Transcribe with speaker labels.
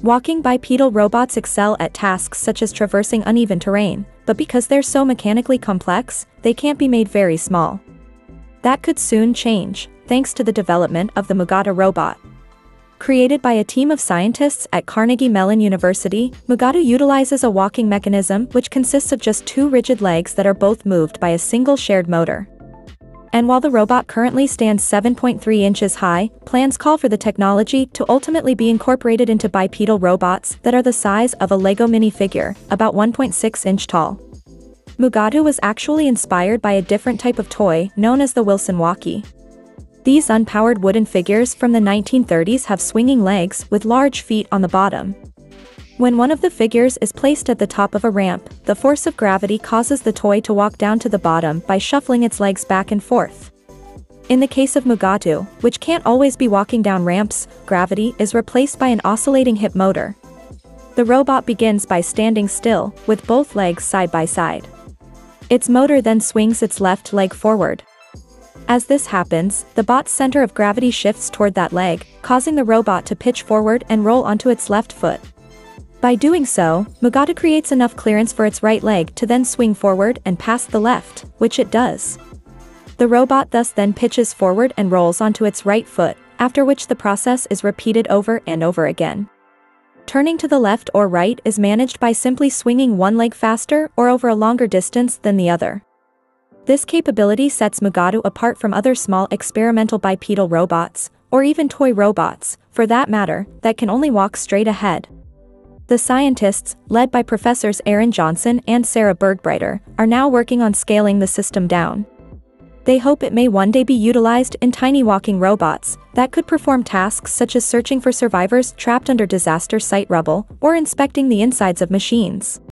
Speaker 1: Walking bipedal robots excel at tasks such as traversing uneven terrain, but because they're so mechanically complex, they can't be made very small. That could soon change, thanks to the development of the Mugatu robot. Created by a team of scientists at Carnegie Mellon University, Mugatu utilizes a walking mechanism which consists of just two rigid legs that are both moved by a single shared motor. And while the robot currently stands 7.3 inches high, plans call for the technology to ultimately be incorporated into bipedal robots that are the size of a Lego Minifigure, about 1.6 inch tall. Mugatu was actually inspired by a different type of toy known as the Wilson Walkie. These unpowered wooden figures from the 1930s have swinging legs with large feet on the bottom. When one of the figures is placed at the top of a ramp, the force of gravity causes the toy to walk down to the bottom by shuffling its legs back and forth. In the case of Mugatu, which can't always be walking down ramps, gravity is replaced by an oscillating hip motor. The robot begins by standing still, with both legs side by side. Its motor then swings its left leg forward. As this happens, the bot's center of gravity shifts toward that leg, causing the robot to pitch forward and roll onto its left foot. By doing so, Mugatu creates enough clearance for its right leg to then swing forward and past the left, which it does. The robot thus then pitches forward and rolls onto its right foot, after which the process is repeated over and over again. Turning to the left or right is managed by simply swinging one leg faster or over a longer distance than the other. This capability sets Mugatu apart from other small experimental bipedal robots, or even toy robots, for that matter, that can only walk straight ahead. The scientists, led by Professors Aaron Johnson and Sarah Bergbrighter, are now working on scaling the system down. They hope it may one day be utilized in tiny walking robots that could perform tasks such as searching for survivors trapped under disaster site rubble or inspecting the insides of machines.